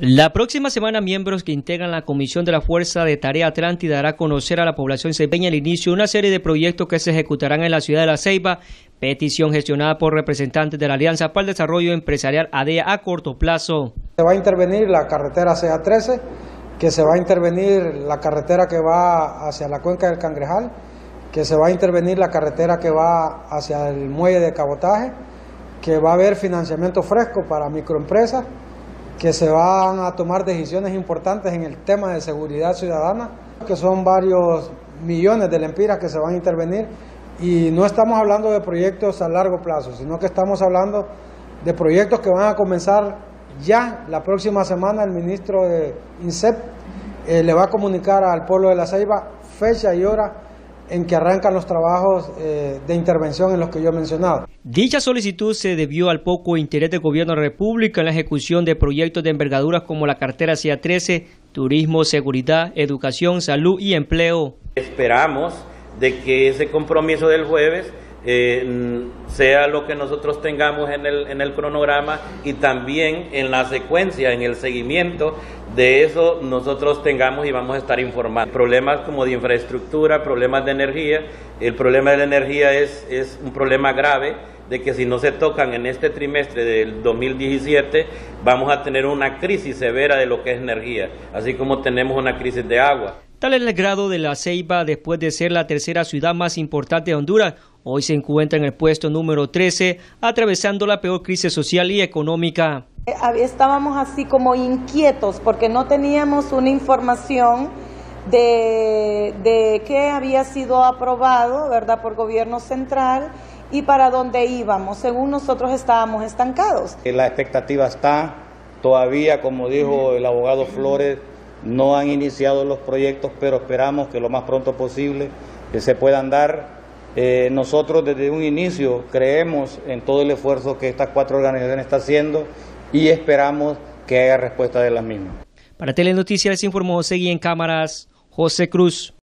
La próxima semana, miembros que integran la Comisión de la Fuerza de Tarea Atlántida dará a conocer a la población ceibeña el inicio de una serie de proyectos que se ejecutarán en la ciudad de La Ceiba, petición gestionada por representantes de la Alianza para el Desarrollo Empresarial ADEA a corto plazo. Se va a intervenir la carretera CA13, que se va a intervenir la carretera que va hacia la cuenca del Cangrejal, que se va a intervenir la carretera que va hacia el muelle de cabotaje, que va a haber financiamiento fresco para microempresas, que se van a tomar decisiones importantes en el tema de seguridad ciudadana, que son varios millones de lempiras que se van a intervenir, y no estamos hablando de proyectos a largo plazo, sino que estamos hablando de proyectos que van a comenzar ya la próxima semana. El ministro de INSEP le va a comunicar al pueblo de La Ceiba fecha y hora en que arrancan los trabajos de intervención en los que yo he mencionado. Dicha solicitud se debió al poco interés del gobierno de la República en la ejecución de proyectos de envergadura como la carretera CA13, turismo, seguridad, educación, salud y empleo. Esperamos de que ese compromiso del jueves sea lo que nosotros tengamos en el cronograma, y también en la secuencia, en el seguimiento de eso nosotros tengamos y vamos a estar informando. Problemas como de infraestructura, problemas de energía. El problema de la energía es un problema grave, de que si no se tocan en este trimestre del 2017 vamos a tener una crisis severa de lo que es energía, así como tenemos una crisis de agua. Tal es el grado de La Ceiba después de ser la tercera ciudad más importante de Honduras. Hoy se encuentra en el puesto número 13, atravesando la peor crisis social y económica. Estábamos así como inquietos porque no teníamos una información de qué había sido aprobado, ¿verdad?, por gobierno central y para dónde íbamos. Según nosotros estábamos estancados. La expectativa está, todavía, como dijo el abogado Flores, no han iniciado los proyectos, pero esperamos que lo más pronto posible se puedan dar. Nosotros desde un inicio creemos en todo el esfuerzo que estas cuatro organizaciones están haciendo y esperamos que haya respuesta de las mismas. Para Telenoticias les informó, seguí en cámaras José Cruz.